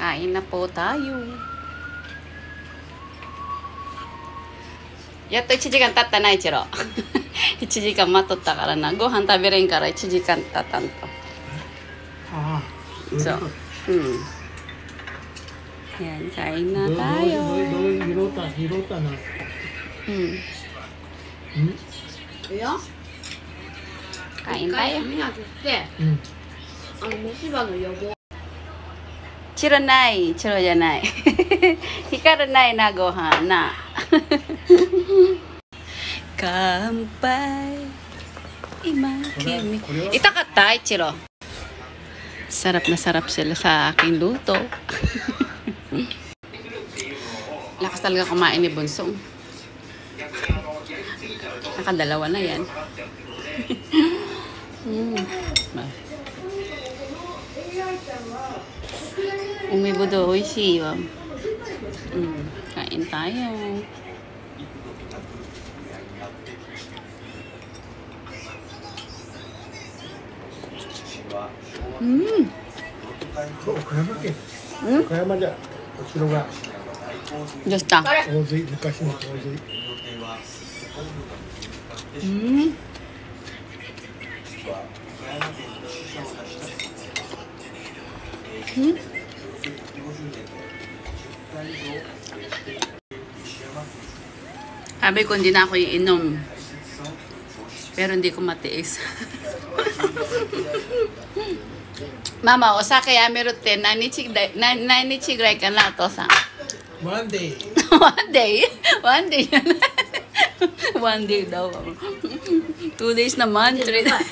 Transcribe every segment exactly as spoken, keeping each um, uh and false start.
Kain na po tayo.やっといちじかん経ったな、一郎。いちじかん待っとったからな。ご飯食べれんからいちじかん経たんと。 ああ、 そう。うん。Yan, kain na tayo. Hirota, hirota na. Hmm. Hmm? Iya? Kain tayo. Hmm. Chiro nai, chiro janai. Hikaru nai na gohan na. Kanpai. Imakimi. Itakatta, Ichiro. Sarap na sarap sila sa aking luto. Lakas talaga kumain ni Bunsong. Nakadalawa na yan. mm. Umibudo, oishii wa. Mm. Kain tayo. Mm. 岡山県。岡山じゃお城が。 どうした？ 洪水、昔の洪水。 うん。Hmm? Sabi ko hindi na ako iinom. Pero hindi ko matiis. Mama, osake yameru tte nanichi nanichi gurai kana, Otosan? One day. One day? One day. One day daw. Two days naman. Three days.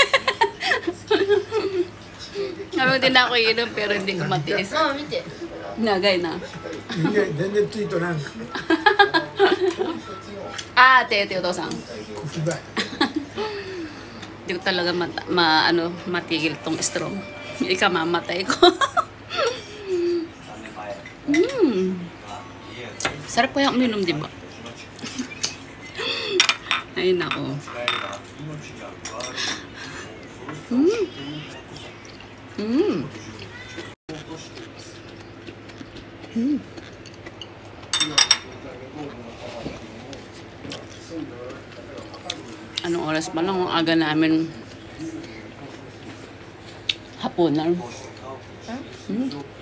Sabi ko din ako iinom pero hindi ko matiis. Nagay na. Dende tito lang. Ah, tete, Otosan. Kukiba. Hindi ko talaga ma, ma ano, matigil tong strong. Ika mamatay ko. mm. Sarap kaya uminom, di ba? Ay, nako. Mm. Mm. Mm. Anong oras pa lang? Ang aga namin hapunan. Hmm?